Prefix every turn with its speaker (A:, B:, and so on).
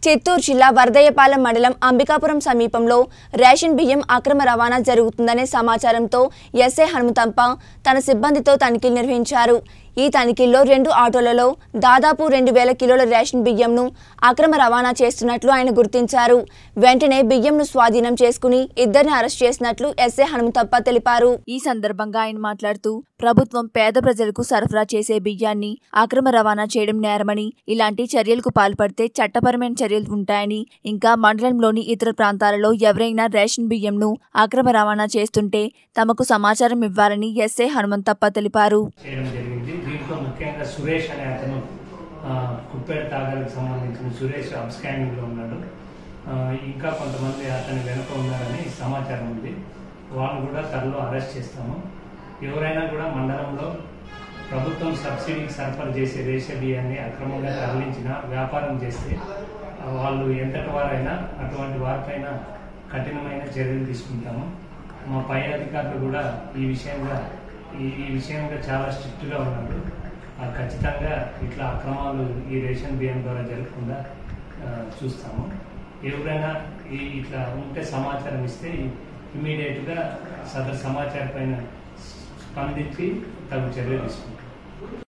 A: చిత్తూరు జిల్లా వరదయ్యపాలెం మండలం అంబికాపురం సమీపంలో రేషన్ బియ్యం అక్రమ రవాణా జరుగుతుందనే సమాచారంతో ఎస్ఐ హనుమంతప్ప తన సిబ్బందితో తనిఖీలు నిర్వహించారు. ఈ తనిఖీల్లో 2 ఆటోలలో దాదాపు 2000 కిలోల రేషన్ బియ్యంను అక్రమ రవాణా చేస్తున్నట్లు ఆయన గుర్తించారు. వెంటనే బియ్యంను స్వాధీనం చేసుకుని ఇద్దరిని అరెస్ట్ చేసినట్లు ఎస్ఐ హనుమంతప్ప తెలిపారు. ఈ సందర్భంగా ఆయన మాట్లాడుతూ ప్రభుత్వం పేద ప్రజలకు సరఫరా చేసే బియ్యాన్ని అక్రమ రవాణా చేయడం నేరమని, ఇలాంటి చర్యలకు పాల్పడితే చట్టపరమైన చర్యలు ఉంటాయని, ఇంకా మండలంలోని ఇతర ప్రాంతాలలో ఎవరైనా రేషన్ బియ్యంను అక్రమ రవాణా చేస్తుంటే తమకు సమాచారం ఇవ్వాలని ఎస్ఐ హనుమంతప్ప తెలిపారు.
B: దీంట్లో ముఖ్యంగా సురేష్ అనే అతను కుప్పేట తాగలకు సంబంధించిన సురేష్ అబ్స్కాండింగ్లో ఉన్నాడు. ఇంకా కొంతమంది అతని వెనుక ఉన్నారని సమాచారం ఉంది. వాళ్ళని కూడా త్వరలో అరెస్ట్ చేస్తాము. ఎవరైనా కూడా మండలంలో ప్రభుత్వం సబ్సిడీకి సరఫరా చేసే రేషన్ బియ్యాన్ని అక్రమంగా తరలించిన వ్యాపారం చేస్తే వాళ్ళు ఎంతటి వారైనా అటువంటి వారిపైన కఠినమైన చర్యలు తీసుకుంటాము. మా పై అధికారులు కూడా ఈ విషయంగా చాలా స్ట్రిక్ట్గా ఉన్నారు. ఖచ్చితంగా ఇట్లా అక్రమాలు ఈ రేషన్ బియ్యం ద్వారా జరగకుండా చూస్తాము. ఎవరైనా ఇట్లా ఉంటే సమాచారం ఇస్తే ఇమ్మీడియట్గా సదరు సమాచారం పైన స్పందించి తగు చర్యలు తీసుకుంటాం.